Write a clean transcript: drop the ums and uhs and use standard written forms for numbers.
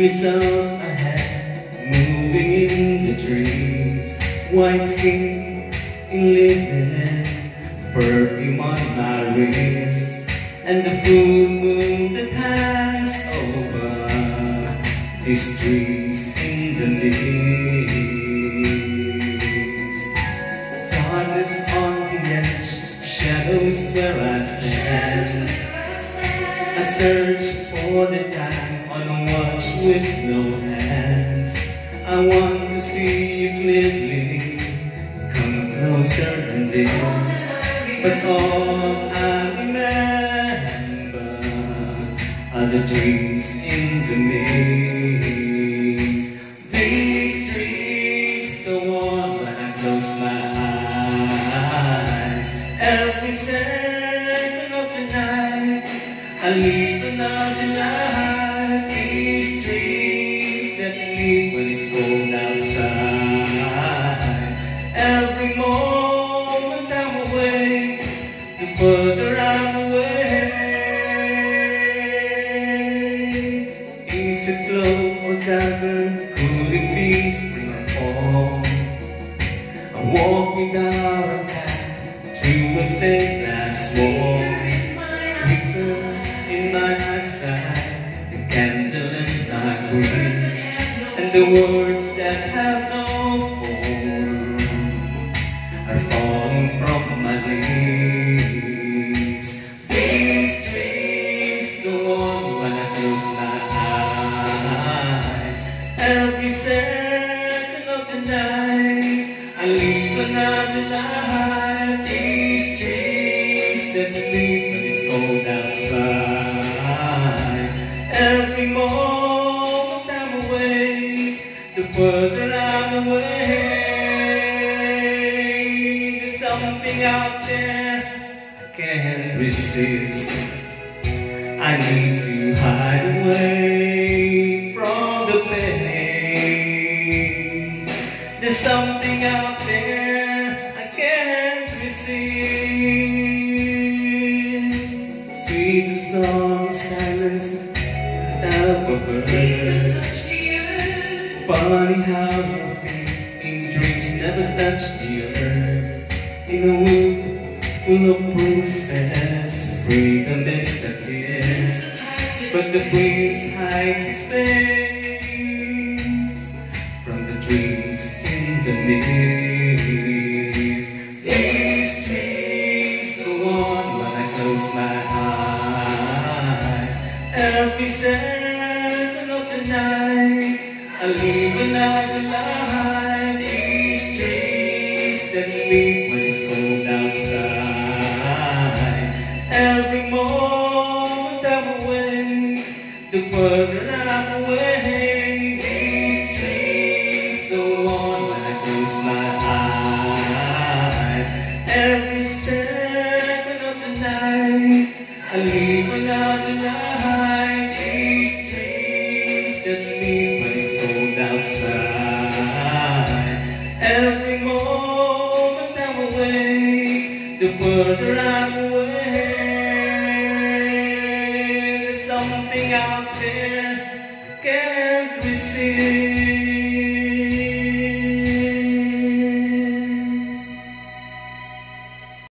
myself ahead, moving in the trees. White skin in linen, perfume on my wrist, and the full moon that hangs over these trees in the mist. Darkness on the edge, shadows where I stand. I search for the time on a watch with no hands. I want to see you clearly, come closer than this. But all I remember are the dreams in the maze. These dreams go on when I close my eyes. Every second of the night I live another life. These dreams that sleep when it's cold outside. Every moment I'm awake, the further I'm away. Is it glow or dagger? Could it be spring or fall? I walk without a path through a stained glass wall. In my eyesight, the candle in my breeze, and the words that have no form are falling from my lips. These dreams go on when I close my eyes. Every second of the night I live another life. These dreams that sleep when it's cold outside. Every moment I'm awake, the further I'm away. There's something out there I can't resist. I need to hide away from the pain. There's something out there I can't resist. Sweet the song of silence without a bird. Funny how your feet in dreams never touch the earth. In a wood full of princess, freedom is the kiss, but the prince hides his face from the dreams in the mist. These dreams go on when I close my eyes. Every second of the night I live another life. These dreams that sleep when it's cold outside. Every moment I'm awake, the further I'm away. These dreams go on when I close my eyes. Every second of the night I live another life. These dreams that sleep when it's cold outside. Every moment I'm awake, the further I'm away. There's something out there I can't resist.